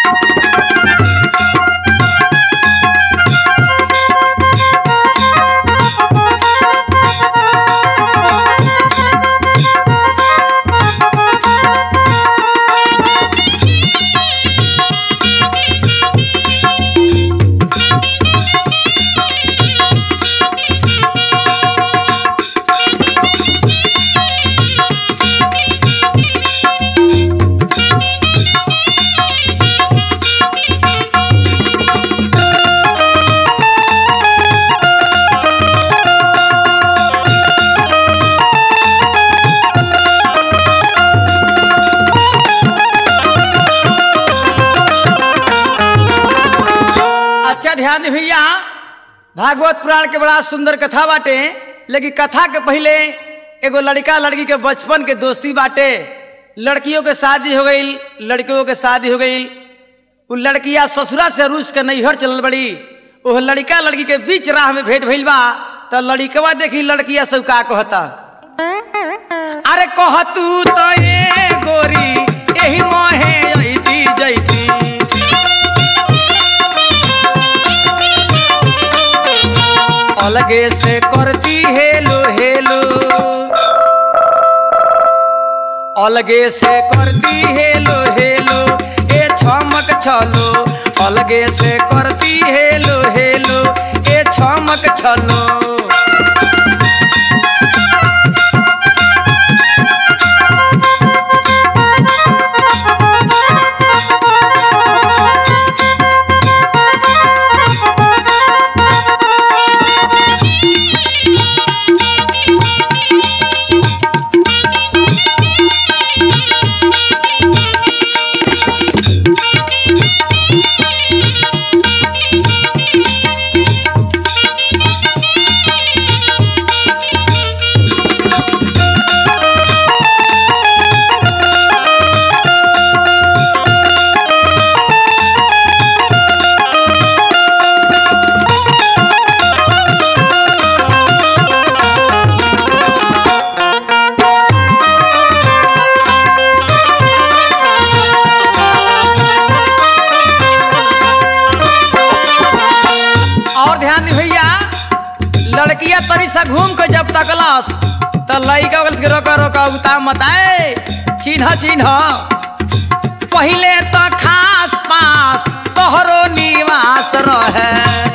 ध्यान दे भैया, भागवत पुराण के बड़ा सुंदर कथा बाटे, लेकिन कथा के पहले एगो लड़का लड़की के बचपन के दोस्ती बाटे। लड़कियों के शादी हो गई, लड़कियों के शादी हो गई। वो लड़किया ससुरा से रूस के नैहर चलल बड़ी। वो लड़का लड़की के बीच राह में भेंट भइल बा। तो लड़कवा देखी लड़किया सब का कहता, अरे कह तू तो ये गोरी यही मोहे अइती जइती, अलगे से करती हेलो हेलो, अलगे से करती हेलो हेलो, ए छमक छलो, अलगे से करती हेलो हेलो, ए छमक छलो। लड़किया तरी सा घूम के जब तकलस तो लइका के रोका रोका उता मत आए, चिन्ह चिन्ह पहले तो खास पास तोहरो निवास रहे,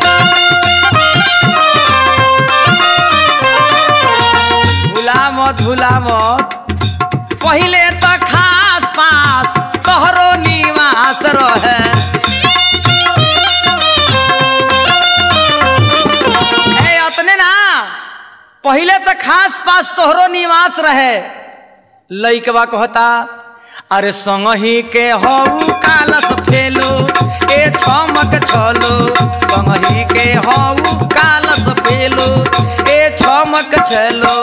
भूला मत पहले तो खास पास तोहरो निवास रहे। पहले तो खास पास तोहरो निवास रहे। लइकवा कहता, अरे संगही के हऊ कालस फेलो, ए छमक छलो, संगही के हऊ कालस फेलो, ए छमक छलो।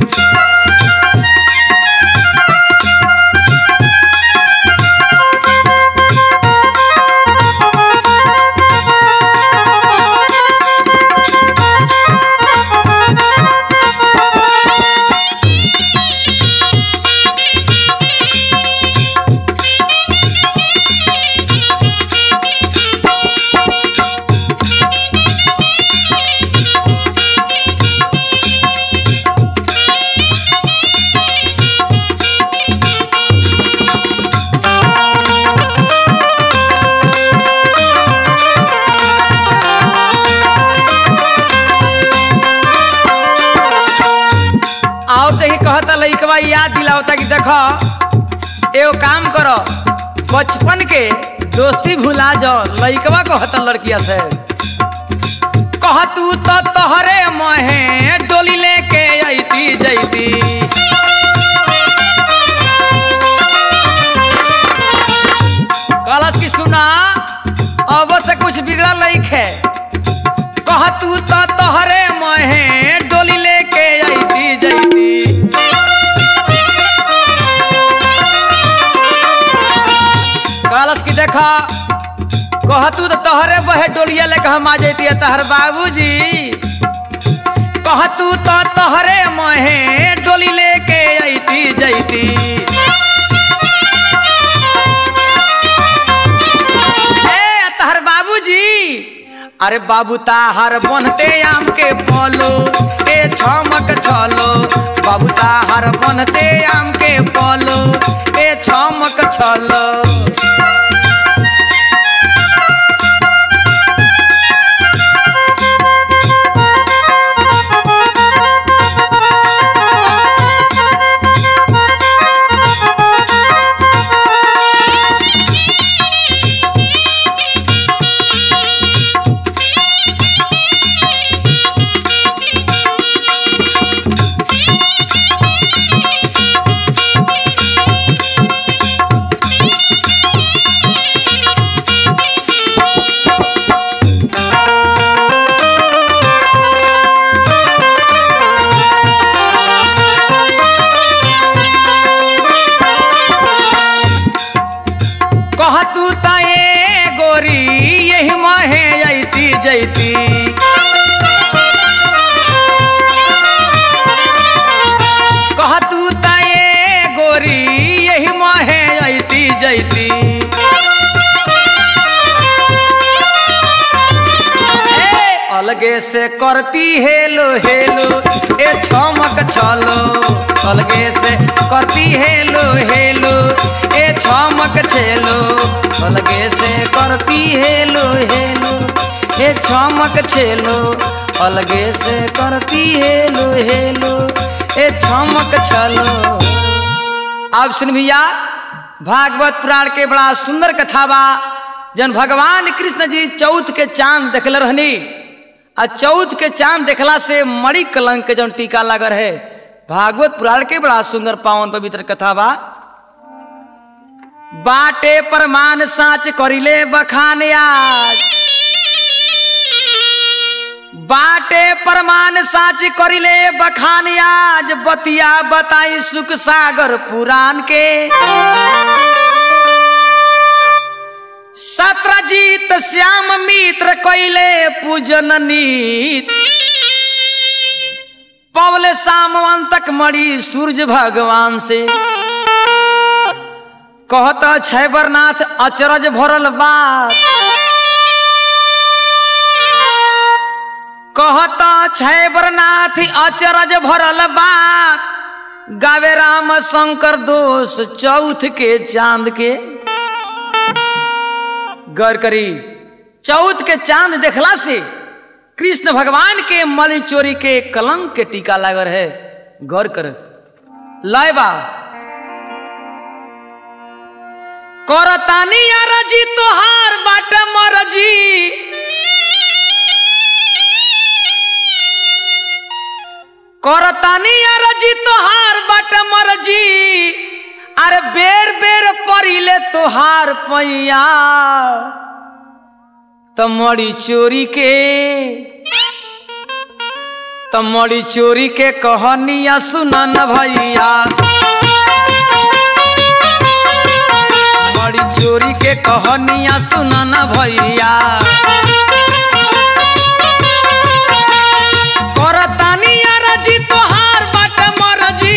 लइकवा याद दिलावता कि देखो एगो काम करो, बचपन के दोस्ती भुला जाओ। लइकवा कहता लड़किया से, कह तू तो तोहरे मोहे डोली लेके अइती जइती, कलश की सुना अब से कुछ बिगड़ा लइके, कह तू तो तोहरे मोहे डोली लेके अइती जइती, कलश की देखा कह तू तो तोहरे बहे डोलिया लेके हम आ जइती, तहर बाबूजी कह तू तो तोहरे मोहे डोली लेके अइती जइती। अरे बाबू ताहार बनते आम के पलो ए छमक छलो बाबू ताहार बनते आम के पलो ए छमक छलो अलगे से करती हेलो हेलो ए छमक छलो अलगे से करती हेलो हेलो ए छमक छेलो अलगे से करती हेलो हेलो ए छमक छेलो अलगे से करती हेलो हेलो ए छमक छलो। अब सुन भैया भागवत पुराण के बड़ा सुंदर कथा बा जन भगवान कृष्ण जी चौथ के चांद देखल रहनी आ चौथ के चांद देखला से मणि कलंक के जौन टीका लगर है भागवत पुराण के बड़ा सुंदर पावन पवित्र कथा बा। बाटे प्रमाण साच करिले बखान आज बाटे प्रमाण साच करिले बखान आज बतिया बताई सुख सागर पुराण के सत्रजीत श्याम मित्र कोइले पूजन नीत पवले सामवंतक मणि सूर्य भगवान से कहता छैबरनाथ अचरज भरल बात कहता छैबरनाथ अचरज भरल बात गावे राम शंकर दोष चौथ के चांद के गौर करी चौथ के चांद देखला से कृष्ण भगवान के मणि चोरी के कलंक के टीका लागल है। गौर कर लाइबा करतानी अरजी तोहार बाट मरजी करतानी अरजी तोहार बाट मरजी अरे बेर बेर परिले तोहार पैया तमड़ी चोरी के कहानिया सुनन भैया मड़ी चोरी के कहानिया सुनन भैया करतानी अरजी तोहार बाट मरजी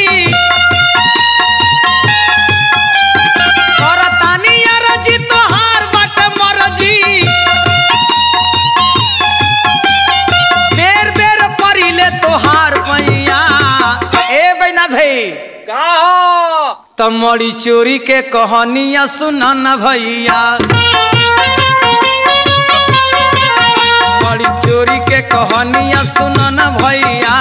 तमड़ी चोरी के कहानियां सुनन भैया मड़ी चोरी के कहानियां सुनन भैया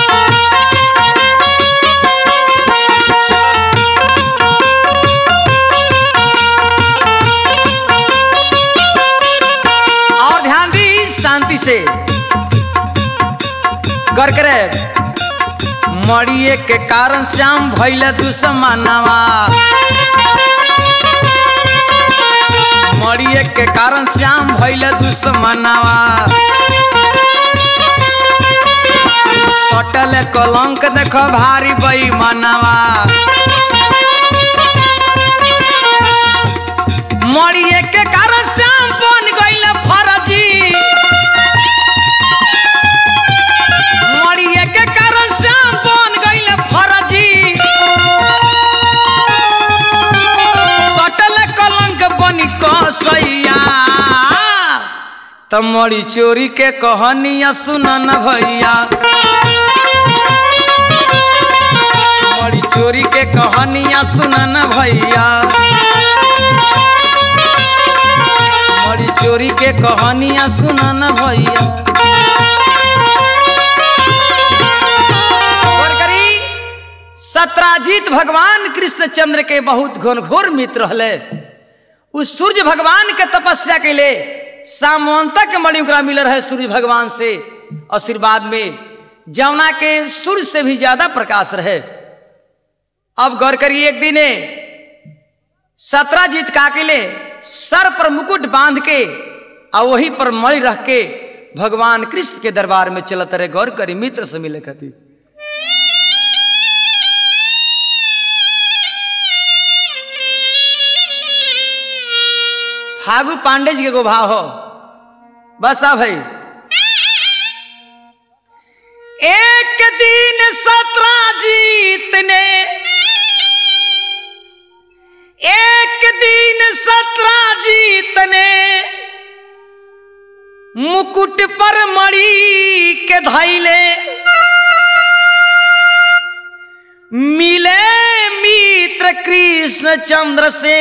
और ध्यान दी शांति से गौर करे मड़िए के कारण श्याम भइल दुश्मनवा मड़िए के कारण श्याम भइल दुश्मनवा कटल कलंक देख भारी बेईमानवा मड़िए के कारण श्याम बन गइल फरजी मड़िए के कारण श्याम बन गइल फरजी सटल कलंक बनी कसैया तमड़ी चोरी के कहानियां सुनन भैया, मड़ी चोरी के कहानियां सुनन भैया, मड़ी चोरी के कहानियां सुनन भैया। सत्राजीत भगवान कृष्णचंद्र के बहुत घनघोर मित्र रहले। उस सूर्य भगवान के तपस्या के लिए सामवंतक मणि मिल रहे सूर्य भगवान से आशीर्वाद में, जमुना के सूर्य से भी ज्यादा प्रकाश रहे। अब गौर करिए, एक दिन सत्राजीत का अकेले सर पर मुकुट बांध के और वहीं पर मणि रख के भगवान कृष्ण के दरबार में चलत रहे। गौर करी, मित्र से मिले खातिर। फागु पांडे जी के गो भाव हो, बस आ भाई। एक दिन सत्राजीत ने, एक दिन सत्राजीत ने मुकुट पर मणि के धैले, मिले मित्र कृष्णचंद्र से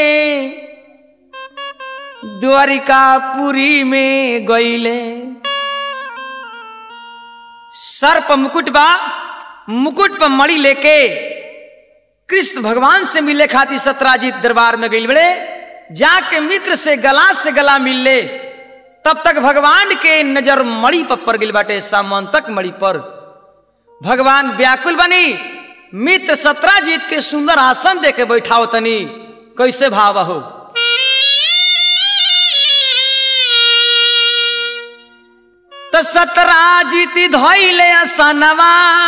द्वारिकापुरी में गईले। सर पर मुकुट बा, मुकुट पर मणि लेके कृष्ण भगवान से मिले खातिर सत्राजीत दरबार में गई बड़े। जाके मित्र से गला मिल ले, तब तक भगवान के नजर मणि पर पड़ गई बाटे, सामंतक मणि पर। भगवान व्याकुल बनी, मित्र सत्राजीत के सुंदर आसन दे के बैठाओ तनी। कैसे भाव हो? तो सत्राजीत धोइले असनवा,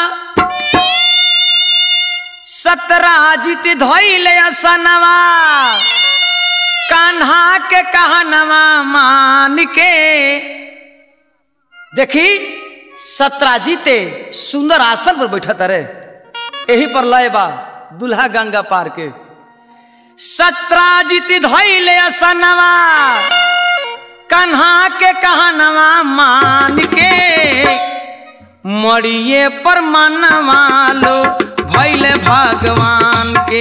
सत्राजीत धोइले असनवा, कान्हा के कहनवा मान के। देखी सत्राजीते सुंदर आसन पर बैठा तरे, यही पर लय बा दुल्हा गंगा पार के। सत्राजीत धोइले असनवा, कन्हा के कहनवा मान के, मड़िए पर मनवा लो भैले भगवान के।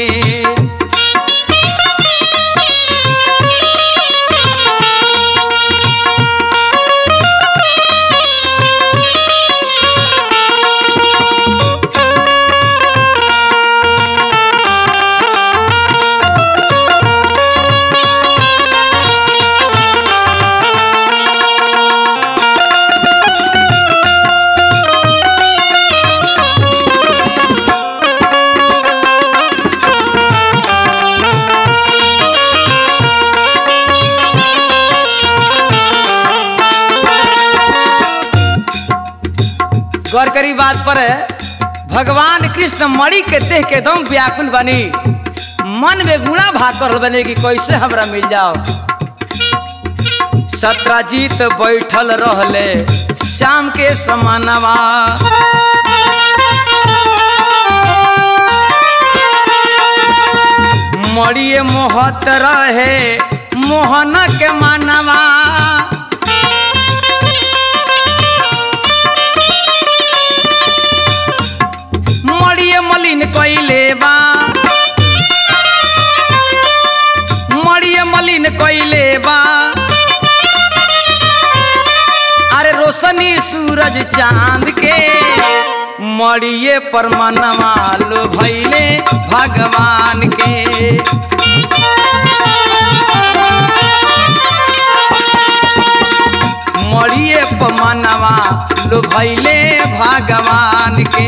गौर करी बात पर है। भगवान कृष्ण मणि के देख के एकदम व्याकुल बनी, मन में गुणा भाग कर बने कि कैसे हमरा मिल जाओ। सत्राजीत बैठल रहले श्याम के समानवा, मड़िए मोहत रहे मोहन के मानवा, मड़िए मलिन कइले बा, मड़िए मलिन कइले बा, अरे रोशनी सूरज चांद के, मड़िए पर मनवा लो भैले भगवान के। मड़िए पर मनवा लो भैले भगवान के।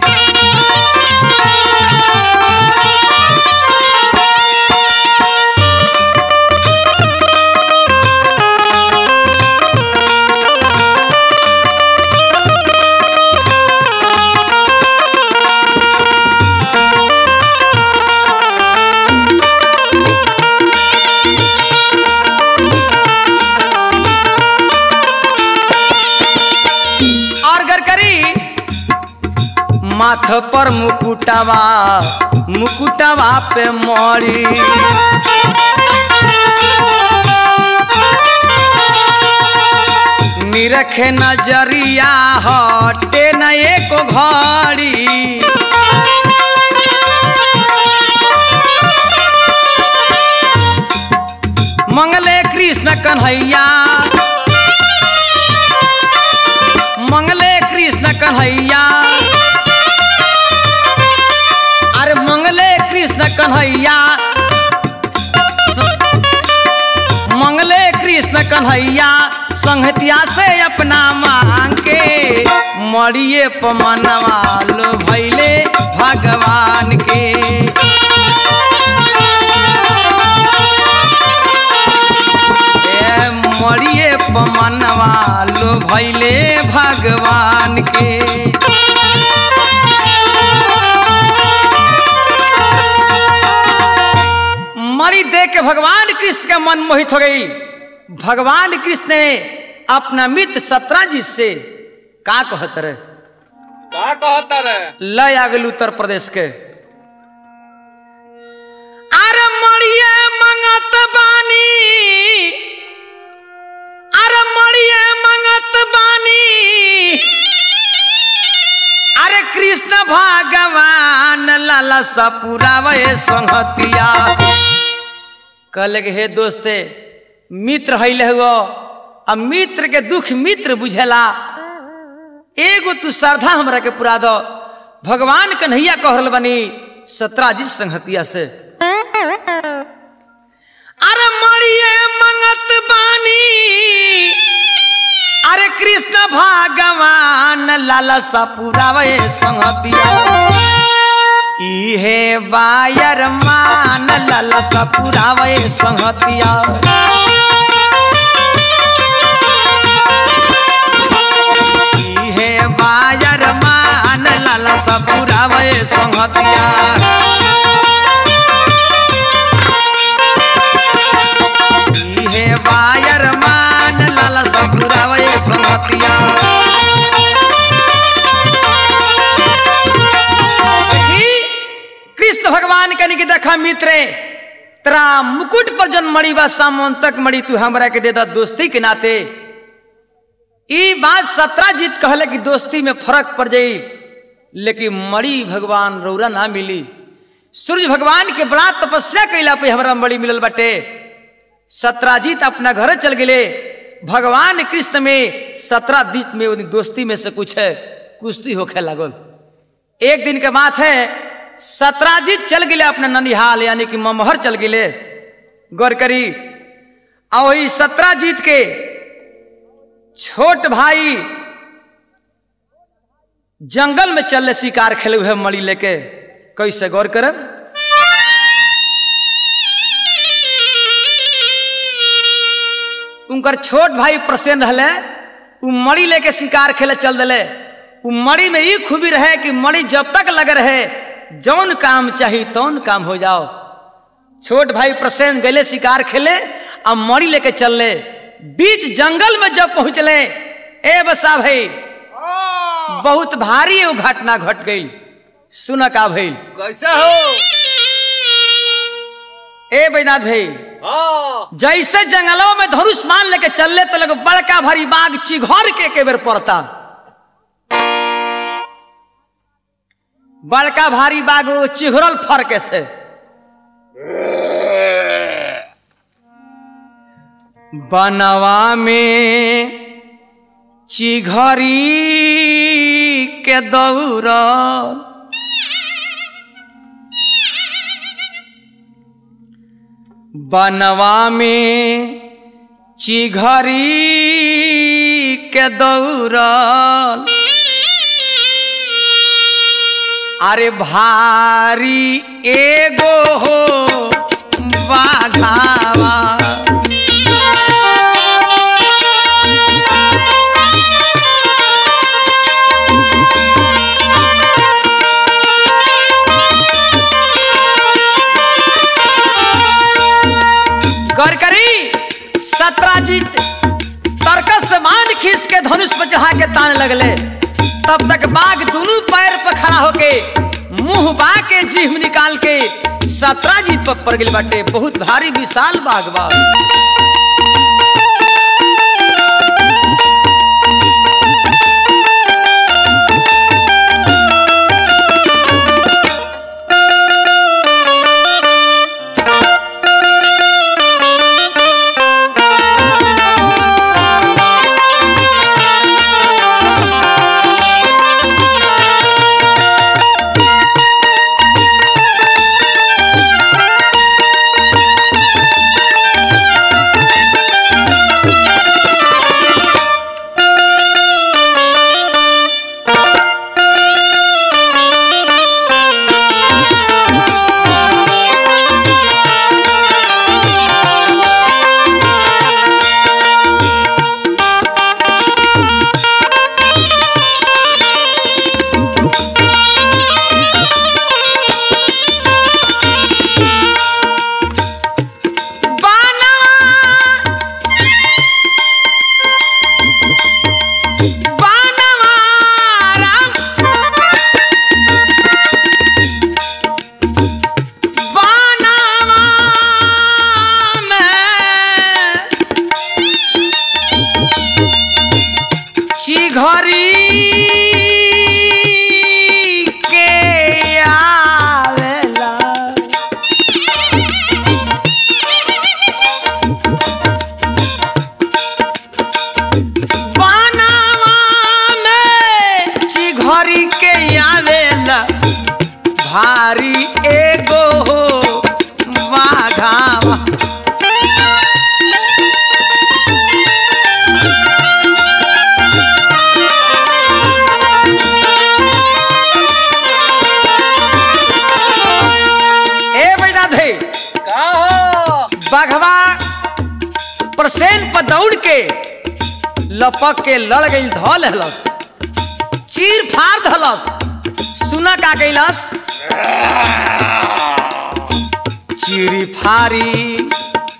माथ पर मुकुटवा, मुकुटवा पे मणि, देखे नजरिया हटे न एको घड़ी। मंगले कृष्ण कन्हैया, मंगले कृष्ण कन्हैया, अरे मंगले कृष्ण कन्हैया, मंगले कृष्ण कन्हैया संहतिया से अपना मांग के मरिए पमनवा लो भैले भगवान के। मरिए पमनवा लो भैले भगवान के। मरी देख के भगवान कृष्ण का मन मोहित हो गई। भगवान कृष्ण ने अपना मित्र सत्राजित से का कहत रहे लय आ गए उत्तर प्रदेश के। अरे मरिए मंगत बानी, अरे मरिए मंगत बानी, अरे कृष्ण भगवान लाला सपुरावे संहतिया। कहले कि हे दोस्ते मित्र हैले हो, अब मित्र के दुख मित्र बुझेला, एगो तू श्रद्धा हमरा के पुरा दो। भगवान कन्हैया कहल बनी सत्राजित संहतिया से। अरे मरिए मंगत बानी, अरे कृष्ण भगवान लाला सपुरावे संहतिया। इहे बायर मान लाला सपुरावे संहतिया। इहे बायर मान लाला सपुरावे संहतिया। इहे बायर मान लाला सपुरावे संहतिया। कृष्ण भगवान कहने की देखा मित्र तेरा मुकुट पर जन मणि बा सामंतक मणि तू हमरा के दे दा दोस्ती के नाते। ई बात सत्राजित कहले कि दोस्ती में फर्क पड़ जाई, लेकिन मणि भगवान रौरा ना मिली। सूर्य भगवान के बड़ा तपस्या कैला पे हमरा मणि मिलल बाटे। सत्राजित अपना घर चल गए। भगवान कृष्ण में सत्राजित में दोस्ती में से कुछ है कुश्ती होखे लागल। एक दिन के बात है, सत्राजित चल गए अपने ननिहाल यानी कि ममहर चल गए। गौर करी, और वही सत्राजित के छोट भाई जंगल में चल शिकार खेले हुए मणि लेके। कैसे गौर करब, उनकर छोट भाई प्रसन्न रहले, उ मणि लेके शिकार खेले चल दिले। उ मणि में ये खूबी रहे कि मणि जब तक लगे रहे जौन काम चाहिए तौन काम हो जाओ। छोट भाई प्रसन्न गले शिकार खेले और मणि लेके चल ले। बीच जंगल में जब पहुंचले, ए बसा भाई बहुत भारी वो घटना घट गई। सुन का भाई कैसा हो? ए बैनाथ भाई, जैसे जंगलों में धनुष मान लेके चलले तो लगे बड़का भारी बाघ चिघोर के बेर पड़ता। बड़का भारी बाघ चिघरल फरके से बनवा में चिघरी के दौड़ बनवा में चिघरी के दौड़ अरे भारी एगो हो बाघावा गौर करी। सत्राजित तर्कस से मान खींच के धनुष पर चढ़ा के ताने लगले। तब तक बाघ दोनों पैर पर खड़ा होके मुंह बा के जीभ निकाल के सत्राजित पर पड़ गई बाटे। बहुत भारी विशाल बाघ बा। प्रसेन पर दौड़ के लपक के लड़ गई, धल हलस, चीर फाड़ धलस। सुना का कैलस, चीरी फारी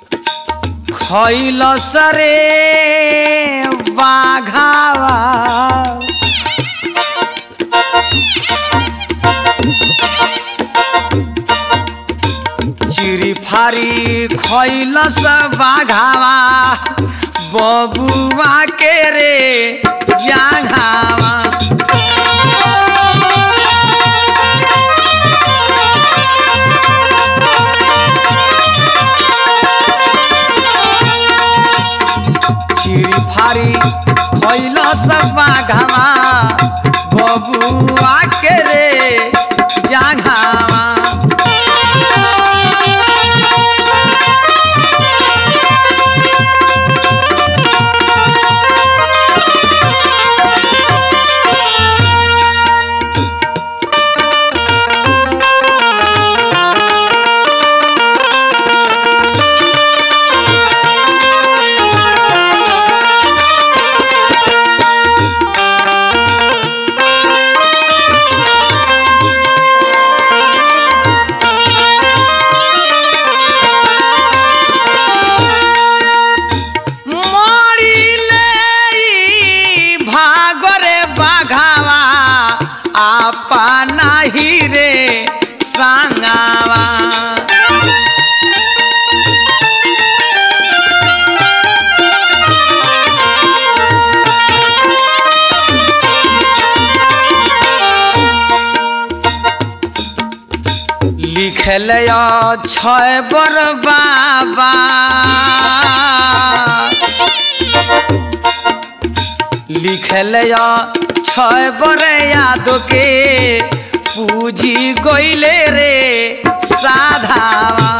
खैलस रे बाघावा, चिरी फारी खैलस बाघावा, बबुआ के रे जाघावा। चिरी फारी खैलस बाघावा, बबुआ के रे जाघावा। लिखलया छय बर बाबा, लिखलया छय बर याद के, पूजी गइले रे साधावा।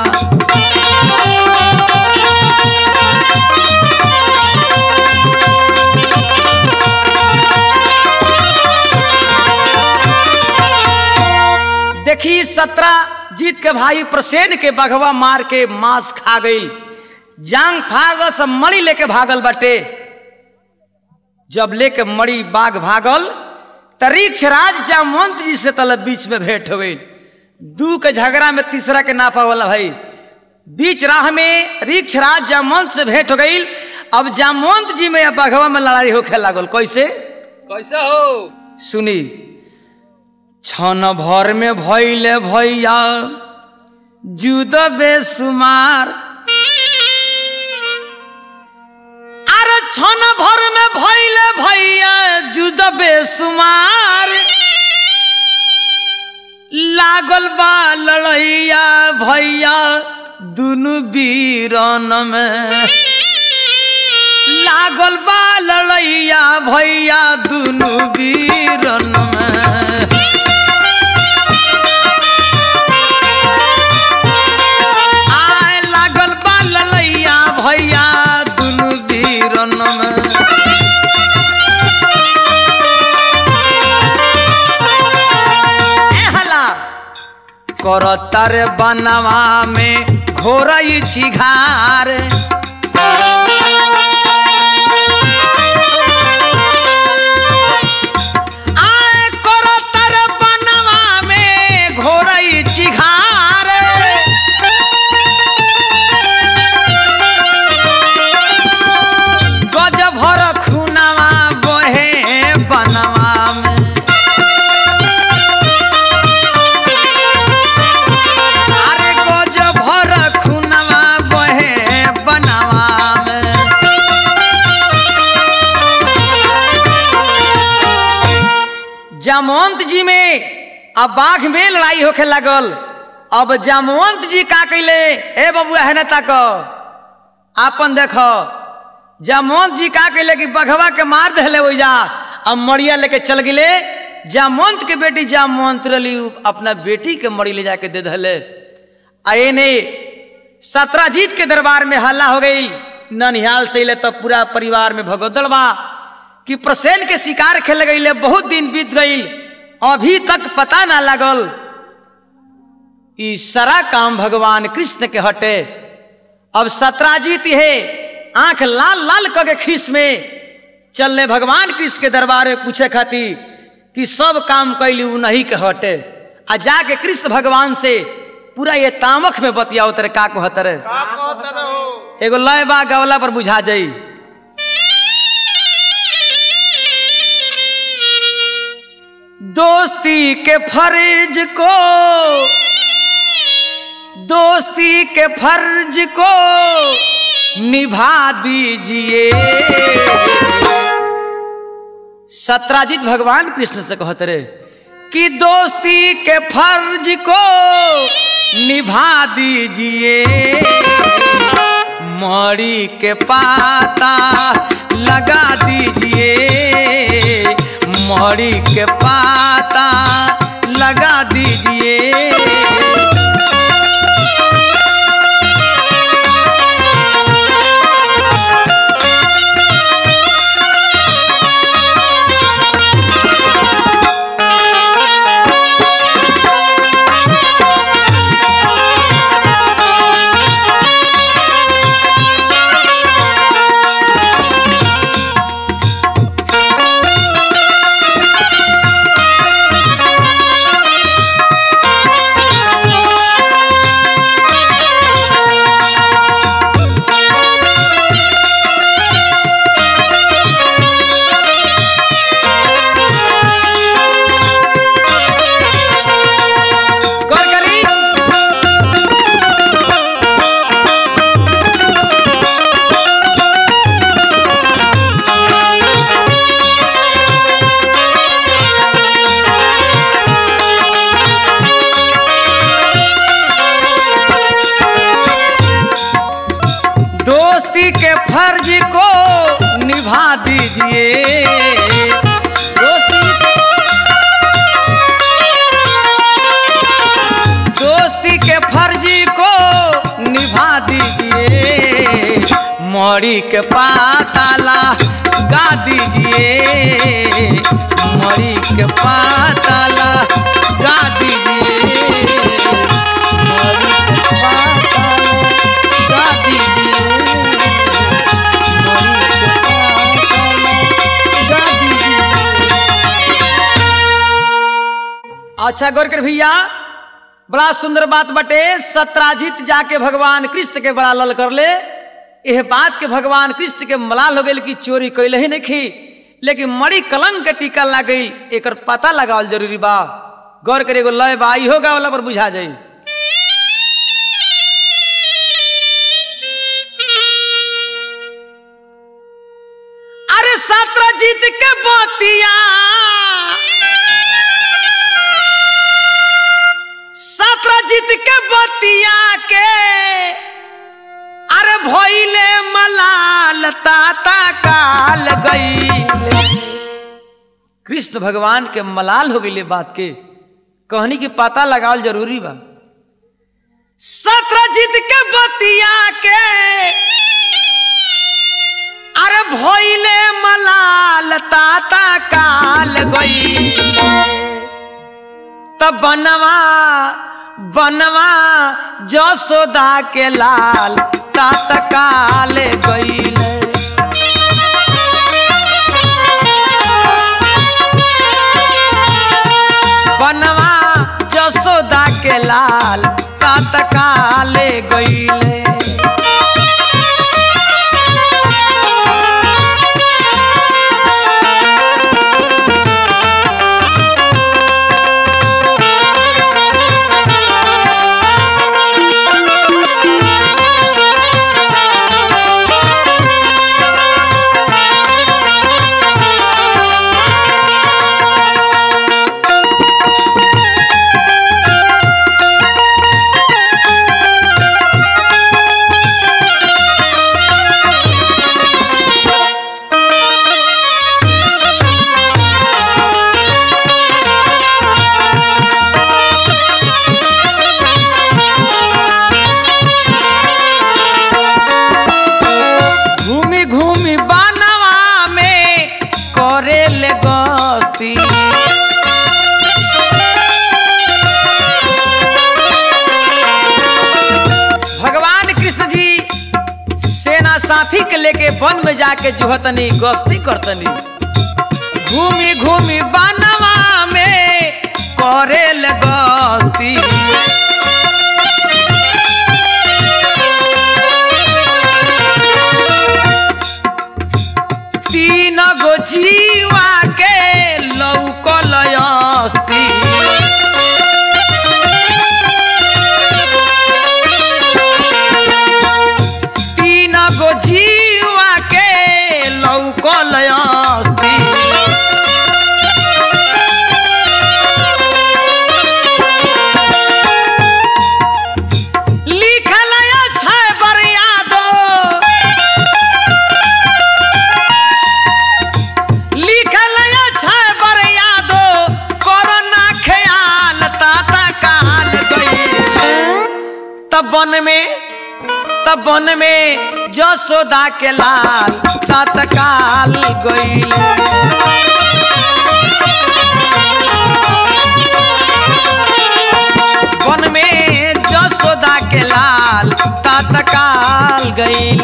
देखी 17 जीत के भाई प्रसेन के बघवा मार के मांस खा गई, जांग फाग सब मड़ी लेके भागल बाटे। जब लेके मड़ी बाघ भागल त ऋक्षराज जामवंत जी से तलब बीच में भेंट हो गई। दू के झगड़ा में तीसरा के नापा वाला भाई, बीच राह में ऋक्षराज जामवंत से भेंट हो गई। अब जामवंत जी में या बघवा में लड़ाई होखे लागल। कैसे कैसे हो सुनी, छन भर में भइले भैया जुद बेसुमार, अरे छन भर में भइले भैया जुद बेसुमार, लागल बा लड़ैया भैया दुनु वीरन में, लागल बा लड़ैया भैया दुनु वीरन में। भैया दुनु वीरन में, करतर बनवा में घोरई चिघार, आए करतर बनवा में घोरई चिघार, गज भर खुनवा बहे बनवा में, अरे गज भर खुनवा बहे बनवा में। जामवंत जी में अब बाघ में लड़ाई होखे लगल। अब जामवंत जी का कैले, ए बबुआ है ना तक आपन देखो, जामवंत जी का कैले कि बघवा के मार दहले हो जा, अब मड़िया लेके चल गिले। जामवंत के बेटी जामवंत रली अपना बेटी के मड़ी ले जाके दे दहले। आए ने 17 जीत के दरबार में हल्ला हो गई। ननिहाल से ले तब पूरा परिवार में भगोदड़ बा कि प्रसेन के शिकार खेल गई। बहुत दिन बीत गई, अभी तक पता ना लगल ई सारा काम भगवान कृष्ण के हटे। अब 17 जीत है आंख लाल लाल करके खीस में चलने भगवान कृष्ण के दरबार में पूछे खातिर कि सब काम कैली उ नहीं के हटे। आ जाके कृष्ण भगवान से पूरा ये तामख में बतियाओ तेरे का कहत रे। एगो लय बा गवला पर बुझा जाई। दोस्ती के फर्ज को, दोस्ती के फर्ज को निभा दीजिए। सत्राजित भगवान कृष्ण से कहते रहे कि दोस्ती के फर्ज को निभा दीजिए। मौरी के पाता लगा दीजिए, मौरी के पाता लगा दीजिए। फर्ज को निभा दीजिए। दोस्ती के फर्ज को निभा दीजिए। मौरी के पाता लगा दीजिए, मौरी के पाता लगा दीजिए, मौरी के पाता लगा दीजिए। अच्छा गौर कर भैया, बड़ा सुंदर बात बटे। सत्राजित जाके भगवान कृष्ण के बड़ा लल कर ले। यह बात के भगवान कृष्ण के मलाल हो गई कि चोरी कैले ही नहीं, लेकिन मड़ी कलंक के टीका लग गई, एक पता लगावल जरूरी बा। गौर करे एगो लय बा, इहो गावला पर बुझा जाई। अरे सत्राजित के बतिया, सत्राजित के बतिया के अरे भइले मलाल ताता काल गई। कृष्ण भगवान के मलाल हो गई बात के, कहनी की पता लगावल जरूरी बा। सत्राजित के बतिया के अरे भइले मलाल ताता काल गई। तब बनवा बनवा जसोदा के लाल तात काले गईले। बनवा जसोदा के लाल तात काले गईले। के लेके वन में जाके जुहतनी गस्ती करतनी घूमी घूमी बनवा में करेल गस्ती तीन गो जीवा के लौकल अस्ती तीन गो जीवा के लौकल अस्ती लिखल छै बरियादो लिखल छै बरियादो कोरोना ख्याल ताता काल गई तब वन में जसोदा के लाल तत्काल गईल वन में जसोदा के लाल तत्काल गईल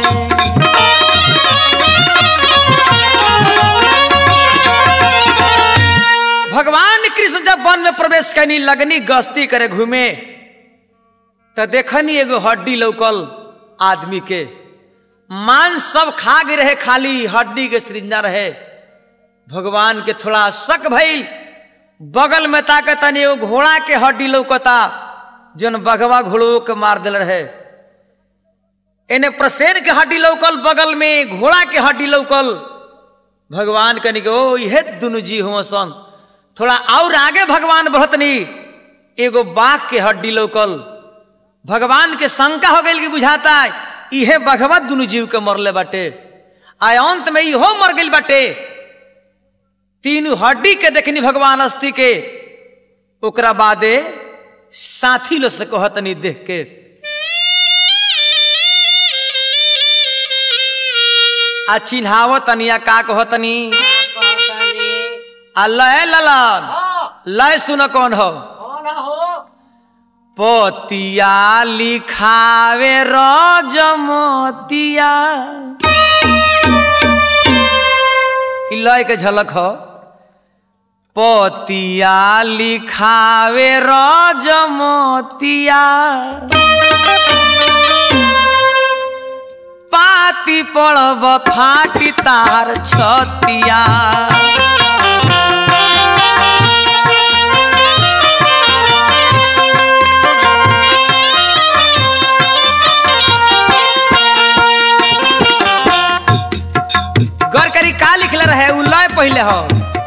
भगवान कृष्ण जब वन में प्रवेश करनी लगनी गस्ती करे घूमे तो देखनी एगो हड्डी लौकल आदमी के मांस सब खा गए रहे खाली हड्डी के सृजना रहे भगवान के थोड़ा शक भइल बगल में ताकतनी एगो घोड़ा के हड्डी लौकता जौन बघवा घोड़ो के मार दिल रहे इन्हें प्रसेन के हड्डी लौकल बगल में घोड़ा के हड्डी लौकल भगवान कनी के ओ ये दोनों जी हुआ सन थोड़ा और आगे भगवान बढ़तनी एगो बाघ के हड्डी लौकल भगवान के शंका हो गई कि बुझाता इहे बघवा दोनों जीव के मरले बाटे अंत में इहो मर गई बाटे तीनों हड्डी के देखनी भगवान अस्थि के ओकरा बादे साथी लो से कहतनी देख के आ चिन्हावतनिया का कहतनी आ लय ललन लय सुन कौन हो पोतिया लिखावे रजमतिया लय के झलक हो पोतिया लिखावे रजमतिया पाती पड़ब फाटी तार छतिया गौर करी का लिखले रहे उ लय पहले हो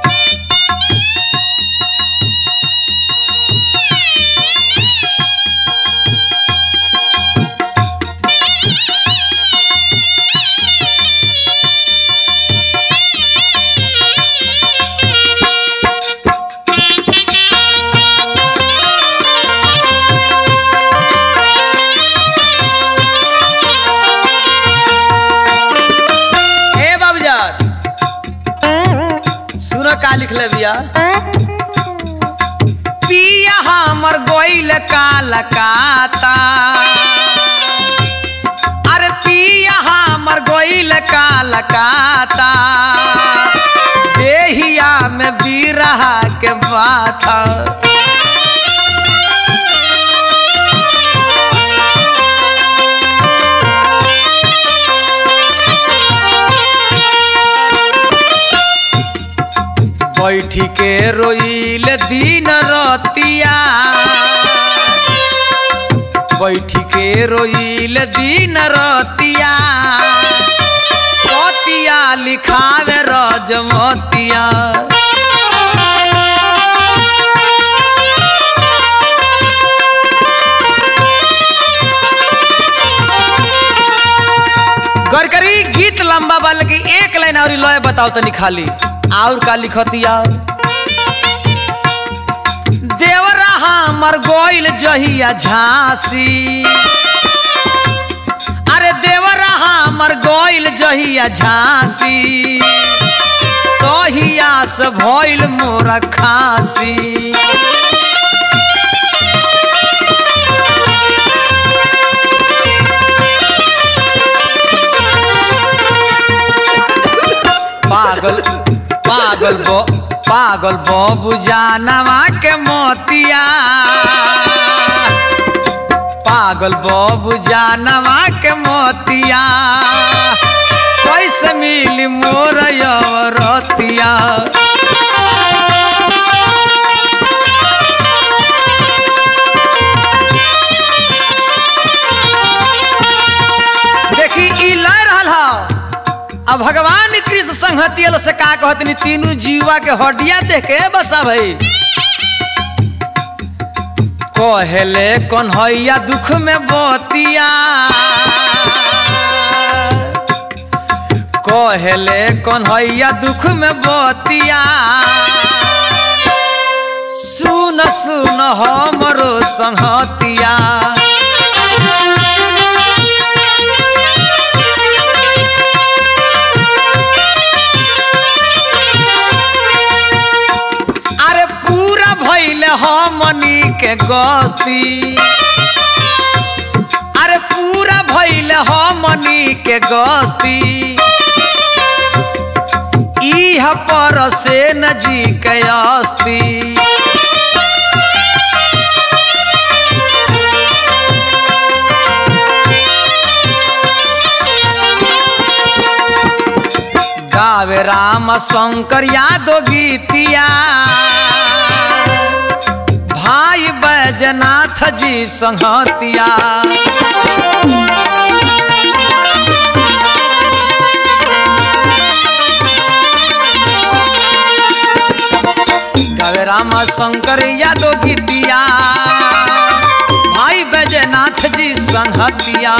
का लिखले बिया पिया हमर गोइल कालकाता अरे पिया हमर गोइल कालकाता देहिया में बिरहा के बात बैठी के रोइल दिन रतिया बैठी के रोइल दिन रतिया पतिया लिखावे रजमतिया गौर करी गीत लंबा बा लगी एक लाइन और लय बताओ तनी खाली और का लिखतिया देवरा हमर गोइल जहिया झांसी अरे देवरा हमर गोइल जहिया झांसी तहिया से भइल मोरा खांसी पागल बाबू जानवा के मोतिया, पागल बाबू जानवा के मोतिया, कैसे मिली मोर यवरतिया। देखी ई लय रहल ह। अब भगवान कृष्ण संहतियल से का कहतनी, तीनों जीवा के हड्डिया देख के बसा भाई। कहले कन्हैया दुख में बतिया, कहले कन्हैया दुख में बतिया, सुन सुन हमरो संहतिया। हमनी के गस्ती, अरे पूरा भइल हमनी के गस्ती, इह पर से न जी के अस्ती। गावे राम शंकर यादव गीतिया, भाई बैजनाथ जी संहतिया। गावे राम शंकर यादव गीतिया, भाई बैजनाथ जी संहतिया।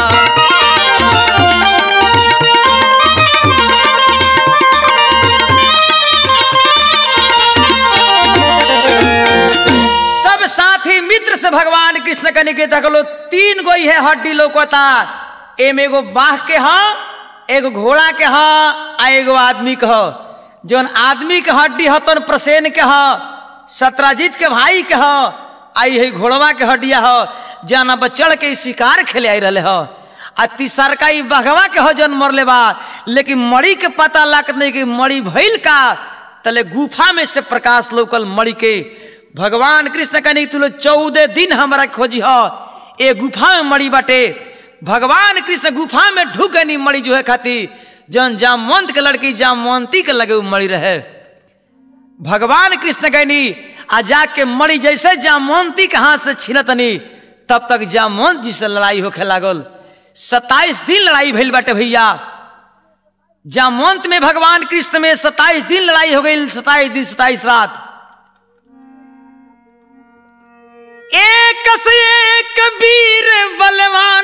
साथी मित्र से भगवान कृष्ण कने के तकलो, तीन गो है हड्डी लोकता। एम एगो बाघ के ह, एगो घोड़ा के ह, आ एगो आदमी के ह। जौन आदमी के हड्डी ह तन प्रसेन के ह, सत्राजीत के भाई के ह, आई है घोड़वा के हड्डिया ह, जाना बचड़ के शिकार खेले आई रहे ह। आ तीसर का ई बघवा के ह जौन मरले बा, लेकिन मड़ी के पता लागत नहीं कि मड़ी भइल का। तले गुफा में से प्रकाश लोकल मड़ी के। भगवान कृष्ण कहने तू लोग 14 दिन हमारा खोजी हो, ए गुफा में मड़ी बाटे। भगवान कृष्ण गुफा में ढुक गनी मड़ी जो है खाती, जन जामवंत के लड़की जामवंती के लगे मड़ी रहे। भगवान कृष्ण कहनी आ जाके मड़ी जैसे जामवंती के हाथ से छीनतनी, तब तक जामवंत जी से लड़ाई होखे लागल। 27 दिन लड़ाई भइल बाटे भैया। जामवंत में भगवान कृष्ण में 27 दिन लड़ाई हो गई, 27 दिन 27 रात। एक से एक वीर बलवान,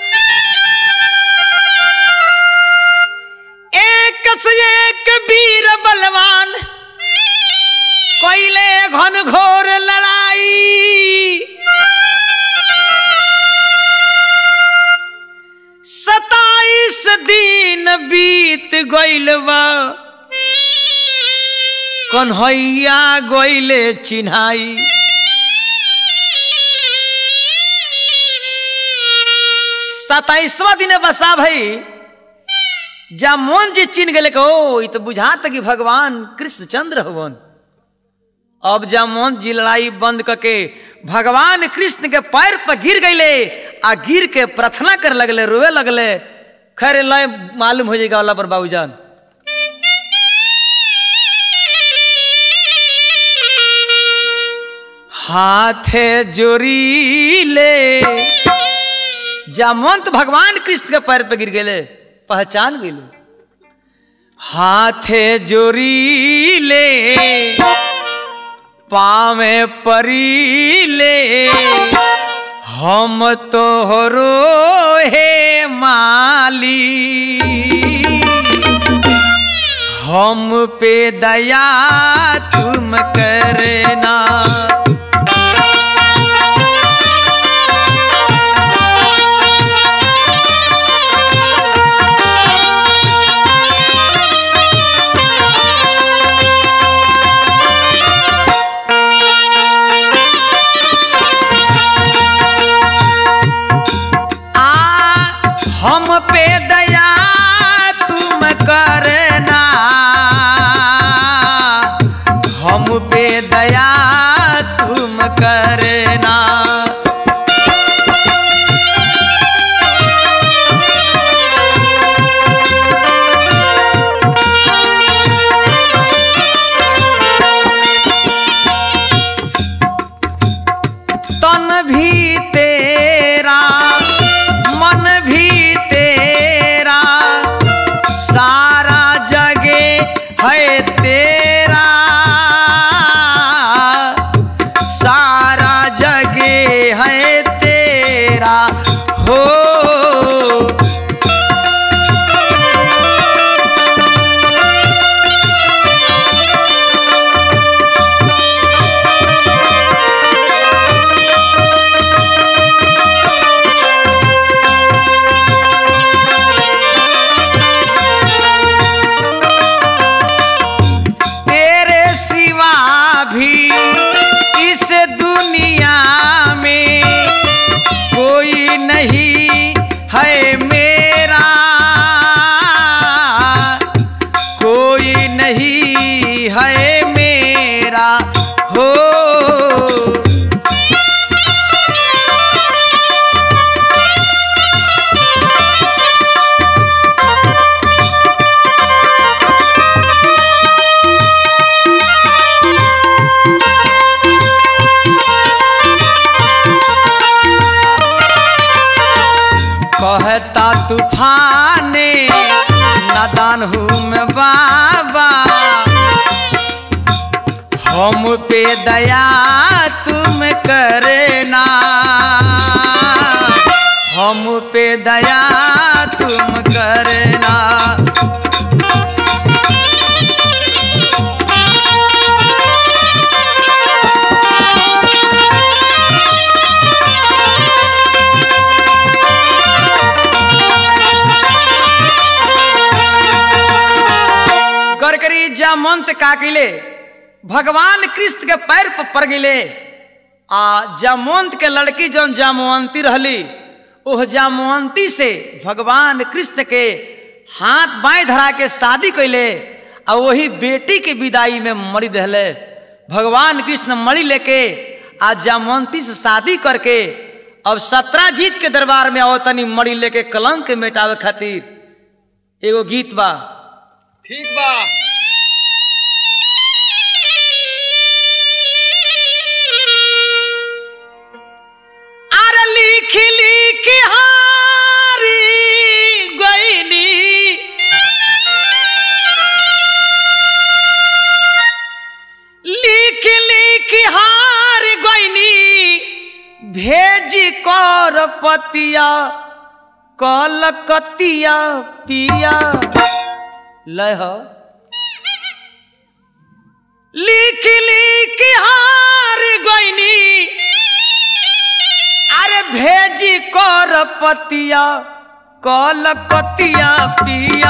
एक से एक वीर बलवान, कोयले घन घोर लड़ाई। 27 दिन बीत गइल बा, कन्हैया गइले चिन्हाई। 27वां दिन बसा भाई जामवंत जी चिन्ह गए को, तो बुझात कि भगवान कृष्णचंद्र हवन। अब जामवंत जी लड़ाई बंद करके भगवान कृष्ण के पैर पर गिर गए, आ गिर के प्रार्थना कर लगले, रोवे लगले। खैर लय मालूम हो जाएगा वाला पर बाबूजान। हाथे जोरी ले, जामवंत भगवान कृष्ण के पैर पे गिर गए, पहचान गए। हाथे जोरी ले, पावे परी ले, हम तोहरो हे माली, हम पे दया तुम करना। हम पे दया तुम करना, कान्हू में बाबा हम पे दया तुम करना, हम पे दया तुम करना। करकरी जामंत का किले भगवान कृष्ण के पैर पर पड़ गिले। आ जामवंत के लड़की जौन जामवंती रहली ओह जामवंती से भगवान कृष्ण के हाथ बाएं धरा के शादी कैले आ वही बेटी के विदाई में मरी दहले। भगवान कृष्ण मरी लेके आ जामवंती से शादी करके अब सत्राजीत के दरबार में आओ तनी मरी लेके कलंक मिटावे खातिर एगो गीत बा। ठीक बा। अरे लिख लिख हारी गईनी, लिख लिख हार गईनी, भेज कर पतिया कलकतिया पिया। लय हो लिख लिख हार गईनी, अरे भेजी कर पतिया कलकतिया पिया।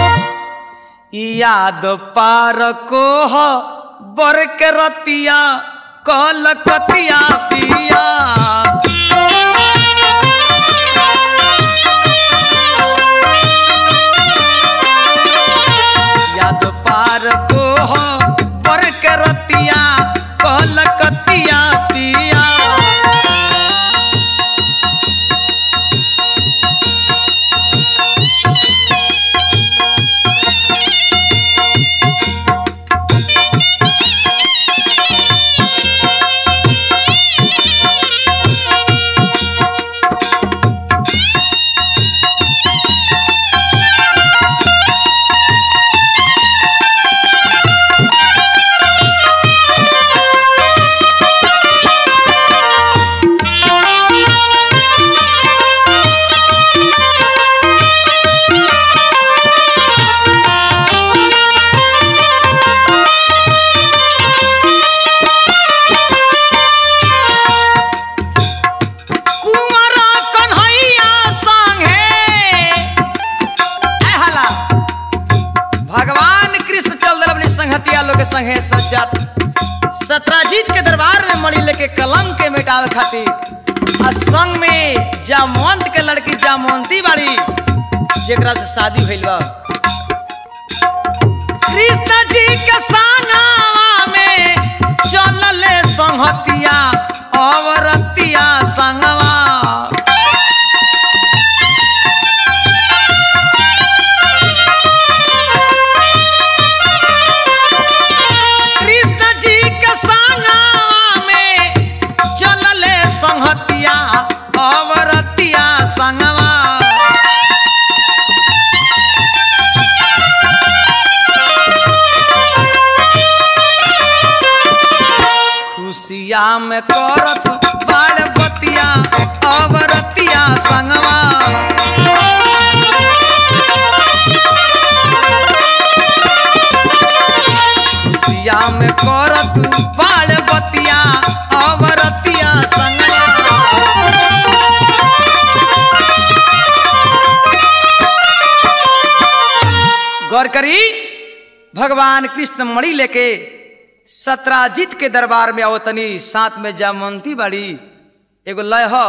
याद पार को हो बर के रतिया कलकतिया पिया। याद पार को हो बर के रतिया कलकतिया पिया। संगे सज्जत सत्राजीत के दरबार में मणि लेके कलंक के मिटावे खातिर आ संग में जामवंत के लड़की जामवंती बाड़ी जेकरा से शादी भइल बा। कृष्ण जी के संगवा में चलले संहतिया अवरतिया संगवा। संहतिया अवरतिया संगवा। खुशिया में करत बाड़ बतिया अवरतिया संगवा। खुशिया में करत बाड़ बतिया अवरतिया संगवा। गौर करी भगवान कृष्ण मणि लेके सत्राजीत के दरबार में आवतनी, साथ में जामवंती बाड़ी। एगो लय हो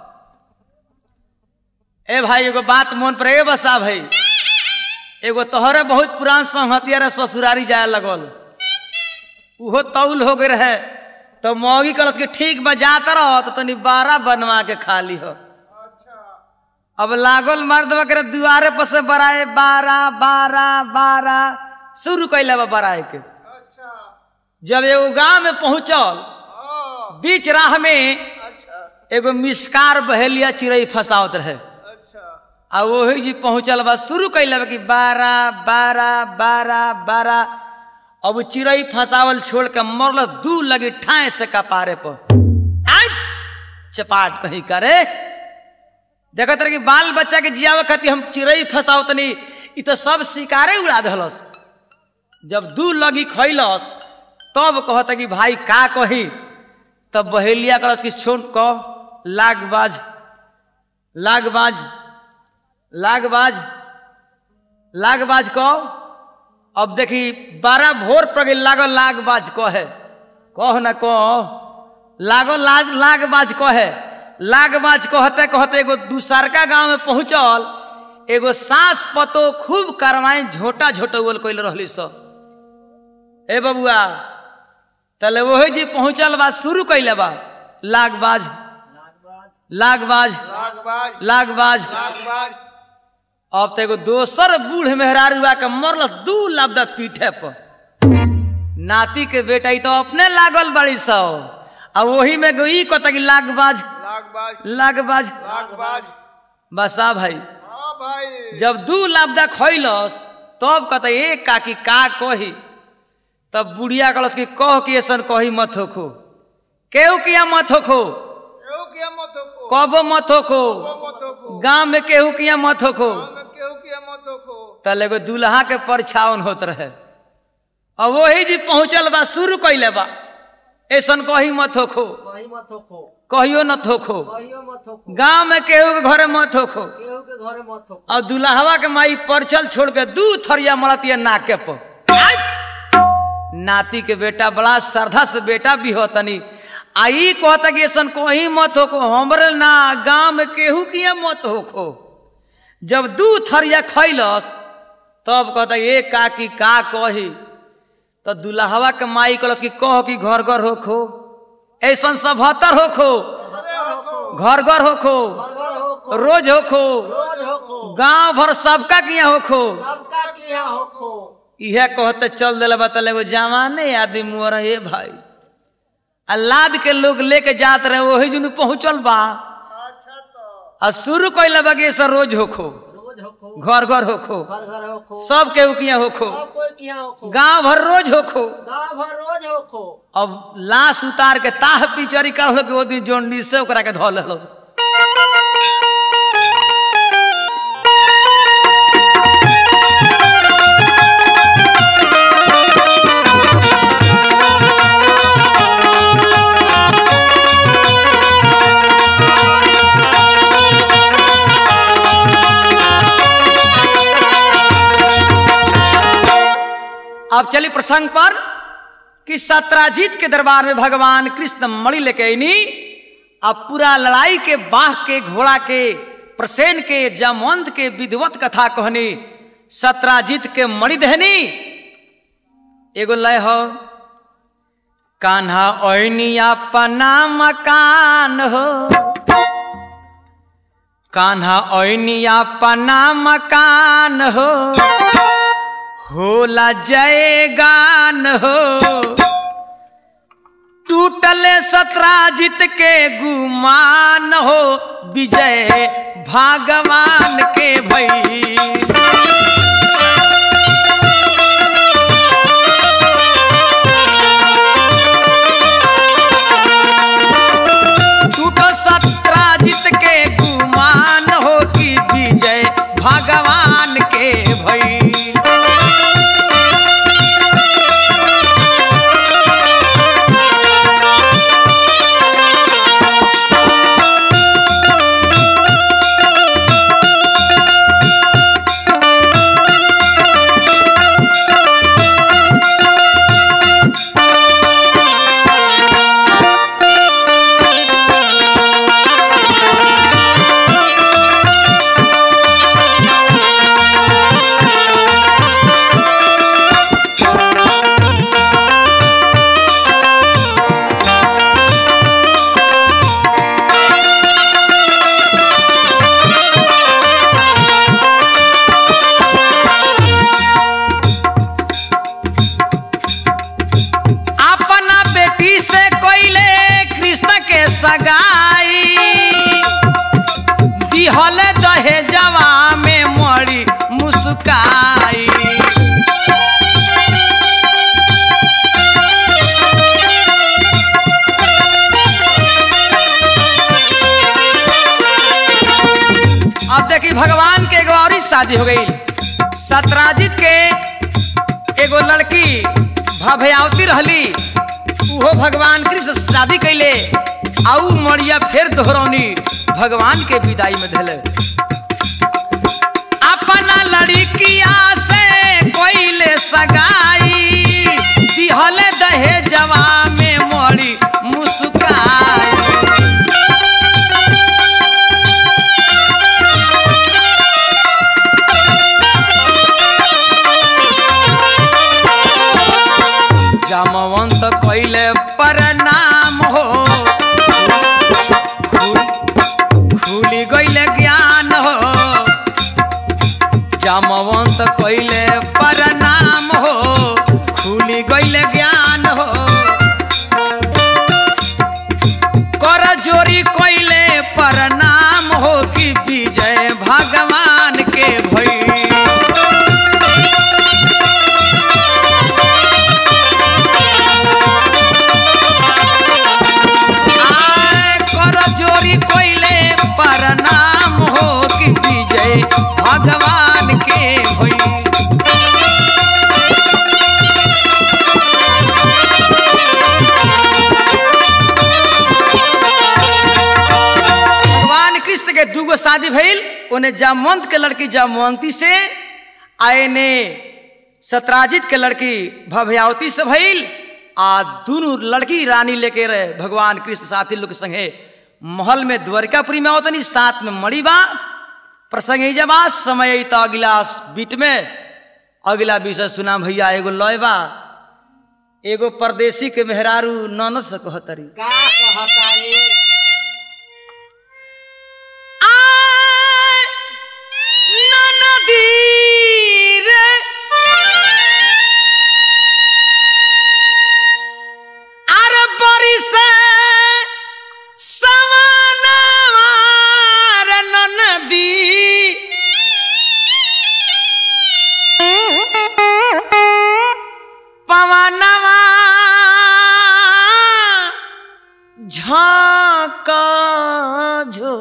ए भाई एगो बात मन पर ए बसा भाई। एगो तोहरे बहुत पुरान संहतिया रे ससुरारी जाए लगल, उहो तौल हो गए रहे तो मौगी कलश के ठीक बजाता रहो तो तनी 12 बनवा के खाली हो। अब लागल मर्द वगैरह दुआरे पर से बराए 12 12 12 शुरू कैले बराए के। जब एगो गांव में पहुंचल बीच राह में एगो मिसकार बहेलिया चिड़ई फंसावत रहे। आ वही जी पहुंचल बा शुरू कैल कि 12 12 12 12। अब चिड़ई फंसावल छोड़ के मरल 2 लगी ठाए से कपारे पर चपाट नहीं करे। देखो तरह की बाल बच्चा के जियावे खातिर हम चिड़ई फंसाओ तनी इ तो सब शिकारे उड़ा दहलस। जब 2 लगी खैलस तब कहता कि भाई का कही। तब बहेलिया करस कि छोड़ कह लागबाज लागबाज लागबाज लागबाज कह। अब देखी 12 भोर पर गई लागल लागबाज कहे कह न कह लागल लागबाज कहे। लागबाज कहते कहते एगो दूसरका गांव में पहुंचल। एगो सास पतो खूब करवाई झोटा झोटौल कैल रहली सब। ए बबुआ तले वही जी पहुंचल बा शुरू कैले बा लागबाज लागबाज लागबाज। अब तो एगो दोसर बूढ़ मेहरारुआ के मरल 2 लब्दा पीठे पर। नाती के बेटा तो अपने लागल बड़ी सौ आ वही में गई कहता कि लागबाज लागबाज लागबाज। बसा भाई जब 2 लब्दा खैलस तब कहता ए काकी का कही। तब बुढ़िया कहलस कि कह कि ऐसा कही मत होखो केहू किया मत होखो कबो मत होखो गांव में केहू किया मत होखो। तल एगो दूल्हा के परछावन होत रहे। अब वही जी पहुंचल बा शुरू कैले बा ऐसा कही मत होखो कहियो न थोखो गांव में केहू के घरे मत होखो। और दूल्हावा के माई परचल छोड़ के 2 थरिया मरतिया नाके पर। नाती के बेटा बड़ा श्रद्धा से बेटा भी हो तनी आई कहता कि ऐसा कहीं मत होखो हमरे ना गांव में केहू किया मत होखो। जब 2 थरिया खैलस तब कहता ये काकी का कही। तो दूल्हावा के माई कहलस कि कह कि घर घर होखो ऐसा 77 होखो घर घर होखो रोज होखो गांव भर सबका किया होखो। यह कहते चल दिला बतल एगो जवाने आदमी मुहर हे भाई अल्लाद के लोग लेके जात रहे वही जुन पहुंचल बा। आ शुरू कैला बगे से रोज होखो घर घर होखो सब केहू किया होखो गांव भर रोज होखो। अब लाश उतार के ताह पिचरी कर वो दिन जोंडी से ओकरा के धो लेलो। अब चली प्रसंग पर कि सत्राजित के दरबार में भगवान कृष्ण मणि लेके आईनी। अब पूरा लड़ाई के बाह के घोड़ा के प्रसेन के जामवंत के विधिवत कथा कहनी सत्राजित के मणि दहनी। एगो लय हो कान्हा ओइनी अपना मकान हो कान्हा ओइनी अपना मकान होला जय गान हो। टूटले सत्राजित के गुमान हो विजय भगवान के भई। टूटल सत्राजित के गुमान हो कि विजय भगवान के भई। शादी हो गई। सत्राजित के एगो लड़की भभयावती रहली, वो भगवान कृष्ण शादी कैले आउ मरिया फिर दोहरौनी भगवान के विदाई में धले। अपना लड़किया से कोइले सगाई दिहले दहेजवा में मोड़ी मुस्काई। जामवंत कोइले परनाम हो खुली गइले ज्ञान हो। जामवंत कोइले परनाम हो खुली गइले ज्ञान हो। कर जोरी कोइले परनाम हो कि विजय भगवान के भई। भगवान के होई। भगवान कृष्ण के दूगो शादी भइल, उन्हें जामवंत के लड़की जामवंती से आए ने सत्राजित के लड़की भभयावती से भइल। आ दोनों लड़की रानी लेके रहे भगवान कृष्ण साथी लोग संगे महल में द्वारिकापुरी में आवतनी, साथ में मणि बा। प्रसंग ही जब समय तो अगला बीट में अगला विषय सुना भैया। एगो लयबा एगो परदेसी के मेहरारू ननद से कहतरी का कहतारी ननदी रे अरे बड़ी से नदी पवनवा झाका झो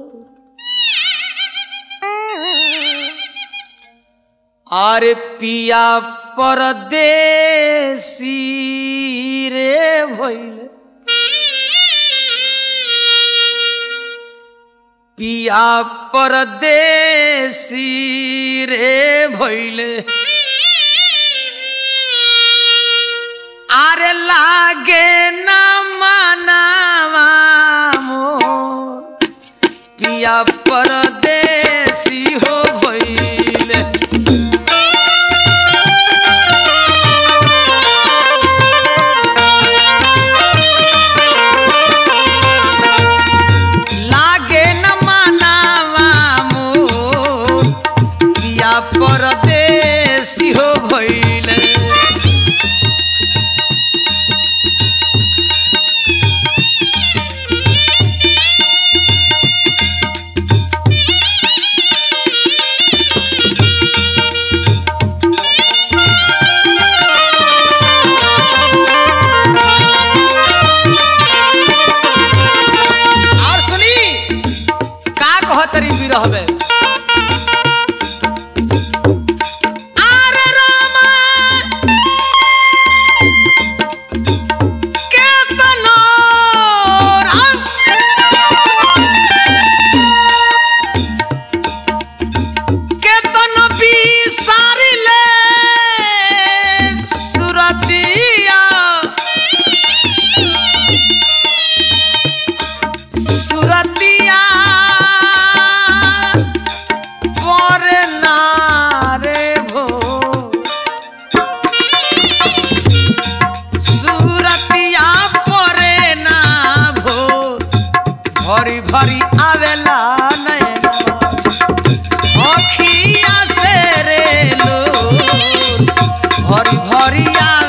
अरे पिया परदेसी रे भइले। पिया परदेसी रे भइले। आरे लागे न मनावा मोर पिया परदेसी हो भइले। परदेसी हो भइले। और सुनी का कहतरी बिरह में भरी आवेला नैना अखिया से रे लो भरी भरी